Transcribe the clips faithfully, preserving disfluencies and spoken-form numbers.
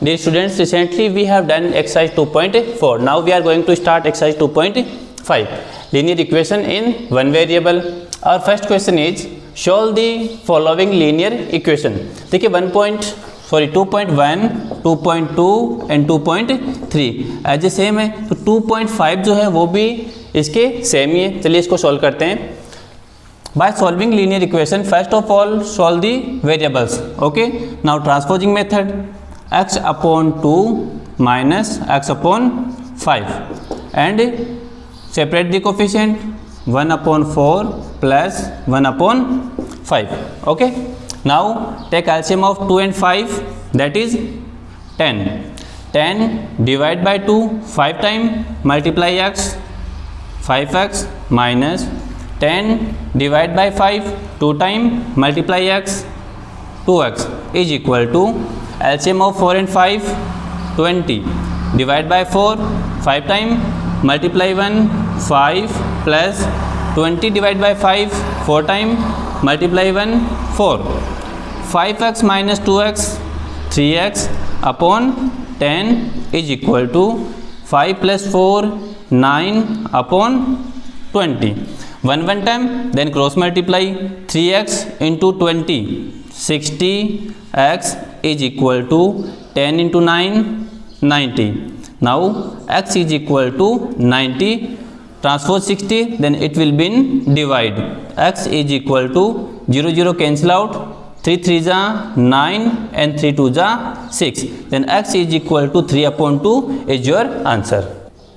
dear students, recently we have done exercise two point four. Now we are going to start exercise two point five, linear equation in one variable. Our first question is solve the following linear equation. देखिए one point sorry two point one, two point two and two point three as a same है, तो to point five जो है वो भी इसके same ही है. चलिए इसको सॉल्व करते हैं. By solving linear equation, first of all solve the variables. Okay. Now transposing method, x upon two minus x upon five, and separate the coefficient, one upon four plus one upon five. Okay. Now take L C M of two and five, that is ten. ten divide by two, five time multiply x, five x minus ten divide by five, two time multiply x, two x is equal to L C M of four and five, twenty divide by four, five time multiply one, five plus twenty divide by five, four time multiply one, four. five x minus two x, three x upon ten is equal to five plus four, nine upon twenty. one one time, then cross multiply, three x into twenty, sixty x is equal to ten into nine, ninety. Now x is equal to ninety, transpose sixty, then it will be in divide. X is equal to zero zero cancel out, three three जा nine and three two जा six, then x is equal to three upon two is your answer.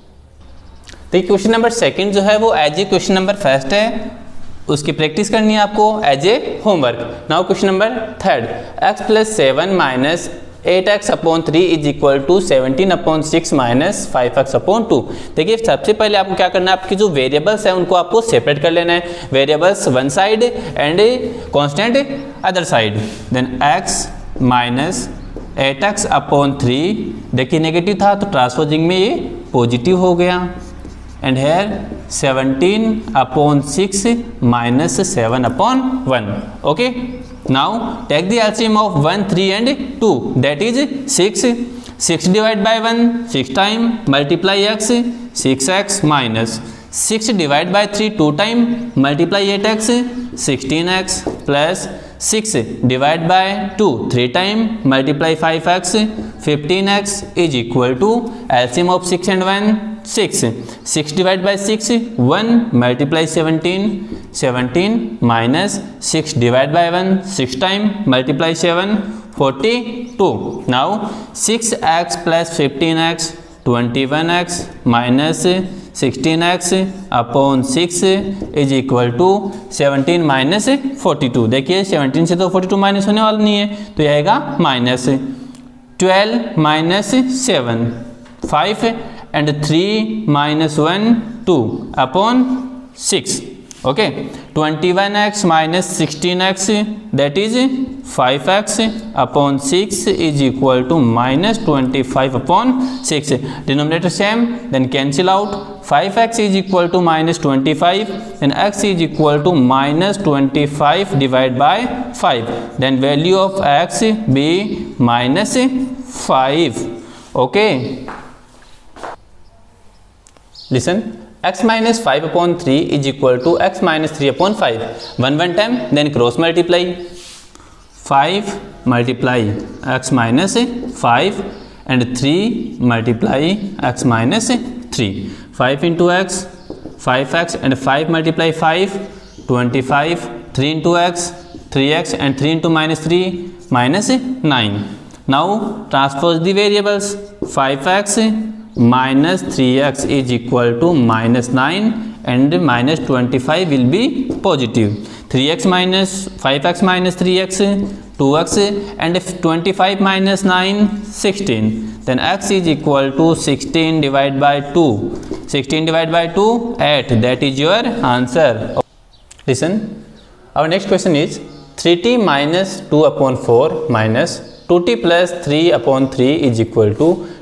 तो question number second जो है वो as a question number first है, उसकी practice करनी है आपको as a homework. Now question number third, x plus seven minus eight X upon three is equal to seventeen upon six minus five X upon two. देखिए सबसे पहले आपको क्या करना है, आपकी जो वेरिएबल्स है उनको आपको सेपरेट कर लेना है. Variables one side and constant other side. Then x minus eight X upon three, देखिए नेगेटिव था तो ट्रांसपोजिंग में ये पॉजिटिव हो गया. And here seventeen upon six minus seven upon one. Okay. Now take the L C M of one, three and two, that is six. six divided by one, six time multiply x, six x minus six divided by three, two time multiply eight x, sixteen x plus six divided by two, three time multiply five x, fifteen x is equal to L C M of six and one, six. six divided by six, one multiply seventeen, seventeen minus six divided by one, six time multiply seven, forty-two. Now six x plus fifteen x, twenty-one x minus sixteen x upon six is equal to seventeen minus forty-two. देखिए seventeen से तो forty-two minus होने वाला नहीं है, तो यह आएगा minus twelve minus seven, five and three minus one, two upon six. Okay. twenty-one x minus sixteen x, that is five x upon six is equal to minus twenty-five upon six. Denominator same, then cancel out. five x is equal to minus twenty-five, and x is equal to minus twenty-five divided by five. Then value of x be minus five. Okay. Listen, x minus five upon three is equal to x minus three upon five. one one time, then cross multiply. five multiply x minus five and three multiply x minus three. five into x, five x and five multiply five, twenty-five. three into x, three x and three into minus three, minus nine. Now transpose the variables. five x minus three x is equal to minus nine and minus twenty-five will be positive. three x minus five x minus three x, two x and twenty-five minus nine, sixteen. Then x is equal to sixteen divided by two. sixteen divided by two, eight. That is your answer. Listen, our next question is three t minus two upon four minus two t plus three upon three is equal to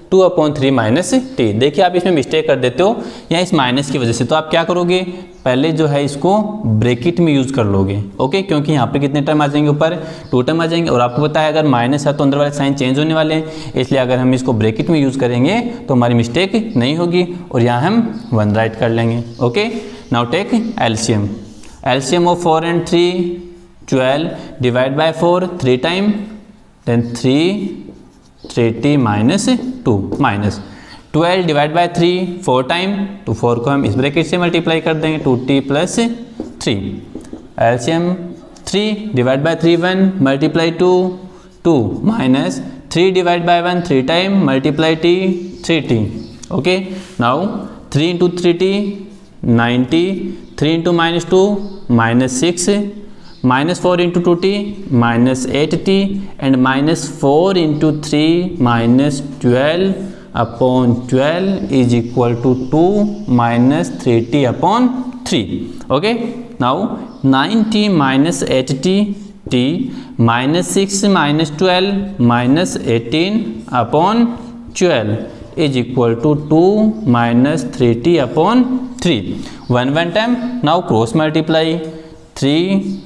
two upon three minus T. देखिए आप इसमें mistake कर देते हो यहाँ इस minus की वजह से, तो आप क्या करोगे, पहले जो है इसको ब्रैकेट में यूज़ कर लोगे, ओके, क्योंकि यहाँ पे कितने टर्म आ जाएंगे, ऊपर टू टर्म आ जाएंगे, और आपको पता है अगर माइनस है तो अंदर वाले साइन चेंज होने वाले हैं, इसलिए अगर हम इसको ब्रैकेट में यूज़ करेंगे तो हमारी मिस्टेक नहीं होगी और यहाँ हम वन राइट कर लेंगे। Okay, now take LCM. LCM of four and three twelve, divide by four three time, then three three T minus two, minus twelve divide by three four time, तो four को हम इस bracket से multiply कर देंगे, two T plus three. LCM three divide by three one, multiply two two, minus three divide by one three time, multiply T three T. Okay, now three into three T ninety, three into minus two minus six, minus four into two T minus eight T, and minus four into three minus twelve upon twelve is equal to two minus three T upon three. Okay, now ninety minus eight T T minus six minus twelve minus eighteen upon twelve is equal to two minus three T upon three. One one time, now cross multiply, three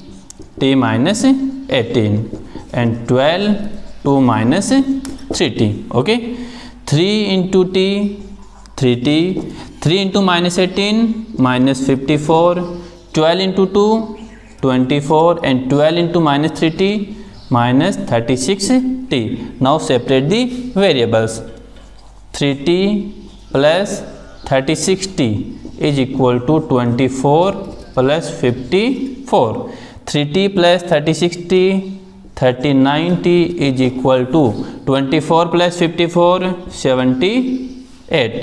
T minus eighteen and twelve two minus three T. Okay, three into T three T, three into minus eighteen minus fifty four, twelve into two twenty four and twelve into minus three T minus thirty six T. Now separate the variables, three T plus thirty six T is equal to twenty four plus fifty four, three T plus thirty six T thirty nine T is equal to twenty four plus fifty four seventy eight.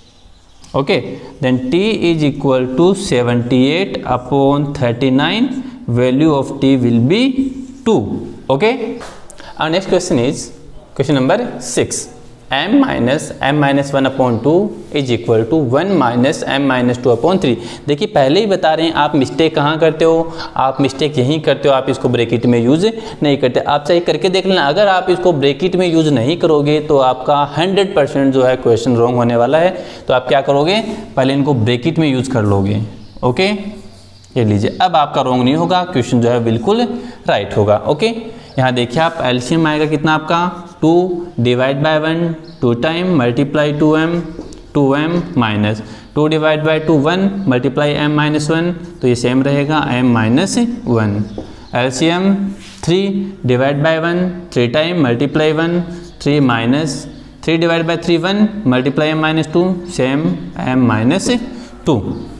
Okay, then t is equal to seventy-eight upon thirty-nine, value of t will be two. Okay, our next question is question number six. m minus m minus one upon two is equal to one minus m minus two upon three. देखिए पहले ही बता रहे हैं आप mistake कहाँ करते हो, आप मिस्टेक यहीं करते हो, आप इसको ब्रैकेट में यूज़ नहीं करते। आप चाहिए करके देख लेना, अगर आप इसको ब्रैकेट में यूज़ नहीं करोगे तो आपका हंड्रेड परसेंट जो है क्वेश्चन रॉन्ग होने वाला है। तो आप क्या करोगे, पहले इनको ब्रैकेट में यूज़ कर लोगे। ओके, ये लीजिए, अब आपका रॉन्ग नहीं होगा, क्वेश्चन जो है बिल्कुल राइट होगा। ओके, यहाँ देखिए आप एलसीएम आएगा कितना आपका, two divide by one two time multiply two M, two M minus two divide by two one multiply M minus one, तो ये सेम रहेगा M minus one. LCM three divide by one three time multiply one, three minus three divide by three one multiply M minus two, same M minus two,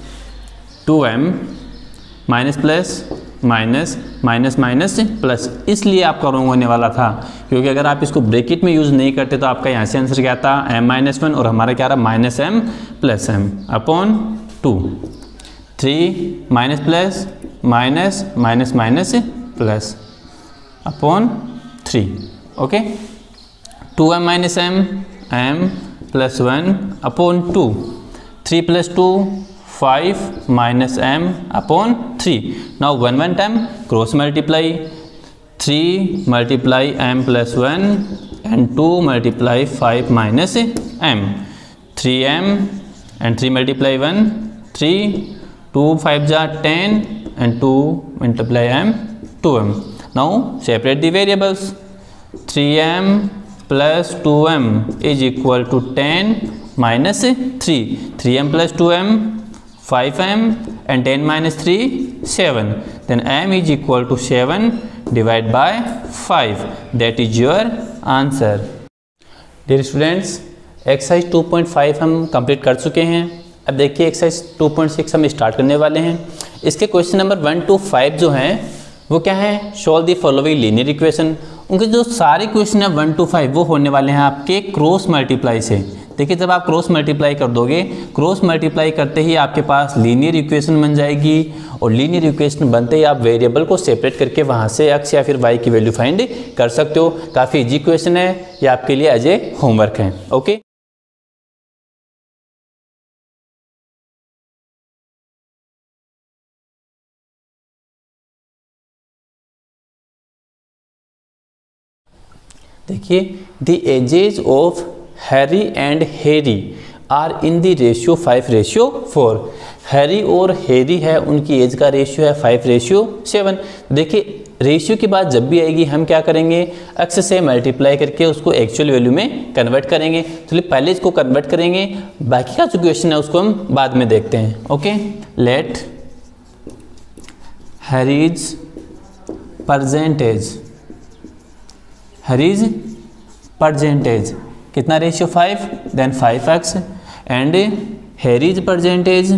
two M minus plus minus minus minus plus, इसलिए आपका wrong होने वाला था, क्योंकि अगर आप इसको bracket में यूज़ नहीं करते तो आपका यहाँ से आंसर क्या था, m माइनस वन, और हमारा क्या रहा minus M plus M upon two, three minus plus minus minus minus plus upon three. Okay, two M minus M, M plus one upon two, three plus two five minus M upon three. Now one one time cross multiply, three multiply M plus one and two multiply five minus M, three M and three multiply one, three, two five जा ten and two multiply M, two M. Now separate the variables, three M plus two M is equal to ten minus three, three M plus two M five M and ten minus three seven, then m is equal to seven divided by five, that is your answer. Dear students, exercise two point five हम complete कर चुके हैं। अब देखिए exercise two point six हम start करने वाले हैं। इसके question number one two five जो हैं वो क्या है, solve the following linear equation. उनके जो सारे क्वेश्चन है वन टू फाइव वो होने वाले हैं आपके क्रॉस मल्टीप्लाई से। देखिए जब आप क्रॉस मल्टीप्लाई कर दोगे, क्रॉस मल्टीप्लाई करते ही आपके पास लीनियर इक्वेशन बन जाएगी, और लीनियर इक्वेशन बनते ही आप वेरिएबल को सेपरेट करके वहाँ से एक्स या फिर वाई की वैल्यू फाइंड कर सकते हो। काफ़ी इजी क्वेश्चन है, ये आपके लिए एज ए होमवर्क है। ओके, देखिए the ages of Harry and Harry are in the ratio five ratio four. Harry और हेरी है, उनकी एज का रेशियो है फाइव रेशियो सेवन। देखिए रेशियो की बात जब भी आएगी हम क्या करेंगे, एक्स से मल्टीप्लाई करके उसको एक्चुअल वैल्यू में कन्वर्ट करेंगे। चलिए पहले इसको कन्वर्ट करेंगे, बाकी का जो क्वेश्चन है उसको हम बाद में देखते हैं। Okay, let Harry's percentage, Harry's percentage कितना ratio five, then five x and Harry's percentage,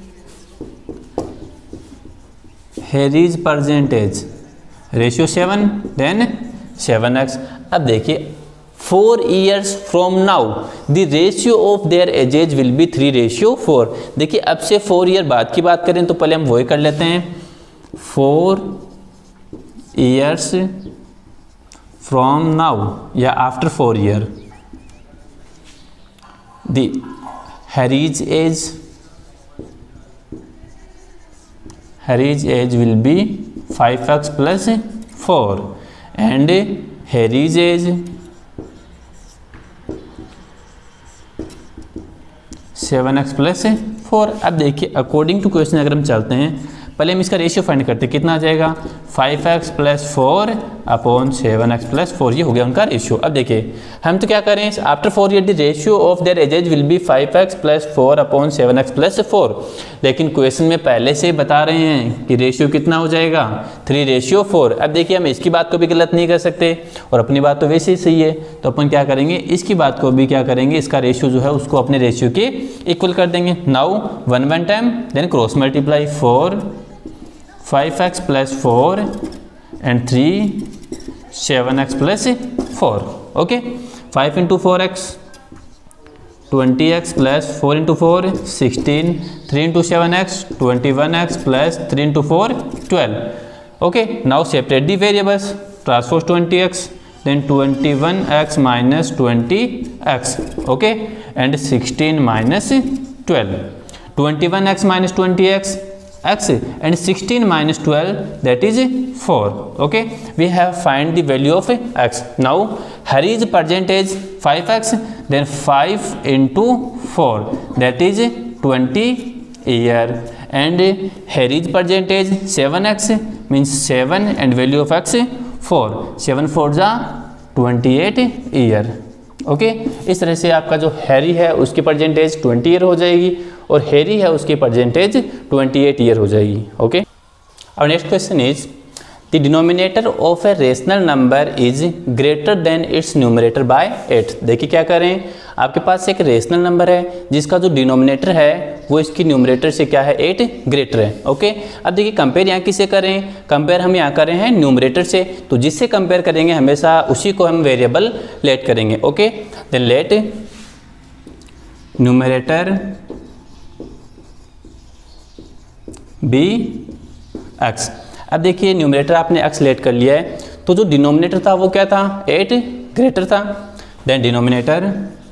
Harry's percentage ratio seven then seven x. अब देखिए four years from now the ratio of their ages will be three ratio four. देखिए अब से four year बाद की बात करें तो पहले हम वही कर लेते हैं, फोर ईयर्स फ्रॉम नाउ या after four year the Harry's age, Harry's age will be five x plus four and Harry's age seven x plus four. अब देखिए अकॉर्डिंग टू क्वेश्चन अगर हम चलते हैं, पहले हम इसका रेशियो फाइंड करते हैं, कितना आ जाएगा five x plus four upon seven x plus four, ये हो गया उनका रेशियो। अब देखिए हम तो क्या करें, after four year the ratio of their ages will be five x plus four upon seven x plus four. लेकिन क्वेश्चन में पहले से बता रहे हैं कि रेशियो कितना हो जाएगा, थ्री रेशियो फोर। अब देखिए हम इसकी बात को भी गलत नहीं कर सकते और अपनी बात तो वैसे ही सही है, तो अपन क्या करेंगे, इसकी बात को भी क्या करेंगे, इसका रेशियो जो है उसको अपने रेशियो के इक्वल कर देंगे। Now one one time then cross multiply, four five x plus four and three seven x plus four. Okay, five into four x twenty x plus four into four sixteen, three into seven x twenty one x plus three into four twelve. Okay, now separate the variables, transpose twenty x then twenty one x minus twenty x, okay, and sixteen minus twelve, twenty one x minus twenty x x and sixteen minus twelve, that is four. Okay, we have find the value of x. Now Harry's percentage five x, then five into four, that is twenty year, and Harry's percentage seven x means seven and value of x four, seven four जा twenty-eight year. Okay okay? इस तरह से आपका जो Harry है उसकी percentage twenty year हो जाएगी और हैरी है उसकी परसेंटेज ट्वेंटी एट ईयर हो जाएगी। ओके, और next question is the denominator of a rational number is greater than its numerator by eight. देखिए क्या करें, आपके पास एक रेशनल नंबर है जिसका जो डिनोमिनेटर है वो इसकी न्यूमरेटर से क्या है, एट ग्रेटर है। ओके, अब देखिए कंपेयर यहाँ किससे करें, कंपेयर हम यहाँ कर रहे हैं न्यूमरेटर से, तो जिससे कंपेयर करेंगे हमेशा उसी को हम वेरिएबल लेट करेंगे। Okay, then let numerator be x. अब देखिए न्यूमरेटर आपने एक्स लेट कर लिया है, तो जो डिनोमिनेटर था वो क्या था, एट ग्रेटर था। Then denominator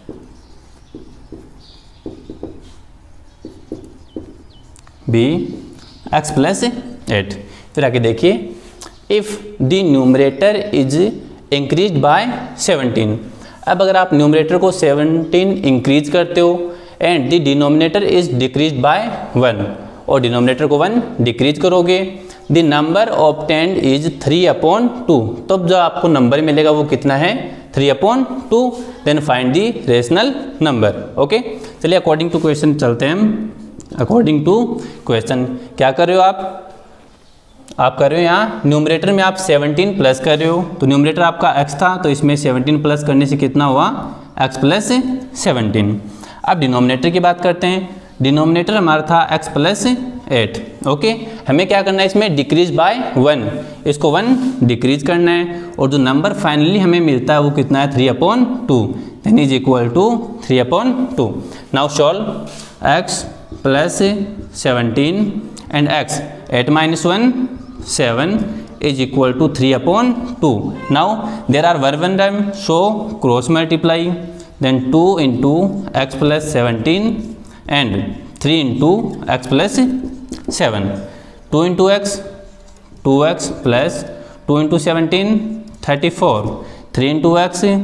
be x plus eight. फिर आगे देखिए, if the numerator is increase by seventeen. अब अगर आप न्यूमरेटर को सेवनटीन इंक्रीज करते हो and the denominator is decrease by one, और डिनोमिनेटर को वन डिक्रीज करोगे, the number obtained is three upon two. तब जो आपको नंबर मिलेगा वो कितना है, three upon two. Then find the rational number. Okay, चलिए अकॉर्डिंग टू क्वेश्चन चलते हैं हम। अकॉर्डिंग टू क्वेश्चन क्या कर रहे हो आप, आप कर रहे हो यहाँ न्यूमरेटर में आप सेवनटीन प्लस कर रहे हो, तो न्यूमरेटर आपका x था तो इसमें सेवनटीन प्लस करने से कितना हुआ, x प्लस सेवनटीन। अब डिनोमिनेटर की बात करते हैं, डिनोमिनेटर हमारा था x प्लस एट। ओके, हमें क्या करना है, इसमें डिक्रीज बाय वन, इसको वन डिक्रीज करना है, और जो नंबर फाइनली हमें मिलता है वो कितना है, three upon two, then is equal to three upon two. Now solve x plus seventeen and x, eight minus one seven is equal to three upon two. Now there are one one term, so cross multiply, then two into x plus seventeen and three into x plus seven. two into x, two x plus two into seventeen, thirty-four. three into x,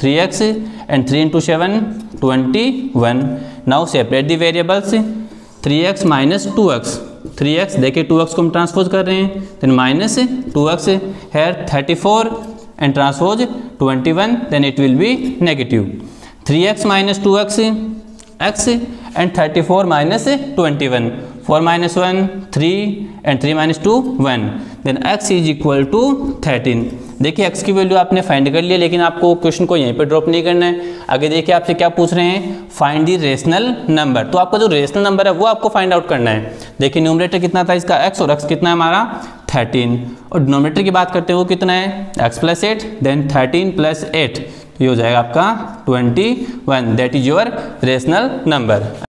three x and three into seven twenty-one. Now separate the variables. Three x minus two x, three x देखिए two x को हम transpose कर रहे हैं, then minus two x here thirty-four and transpose twenty-one, then it will be negative. Three x minus two x x and thirty-four minus twenty-one, four minus one three and three minus two one, then x is equal to thirteen. देखिए x की value आपने find कर लिया, लेकिन आपको question को यहीं पे ड्रॉप नहीं करना है। आगे देखिए आपसे क्या पूछ रहे हैं, फाइंड दी रेशनल नंबर। तो आपका जो रेशनल नंबर है वो आपको फाइंड आउट करना है। देखिए न्यूमरेटर कितना था इसका x, और x कितना है हमारा थर्टीन, और डिनोमिनेटर की बात करते हैं वो कितना है x plus eight, then thirteen plus eight, तो ये हो जाएगा आपका twenty one. That is your rational number.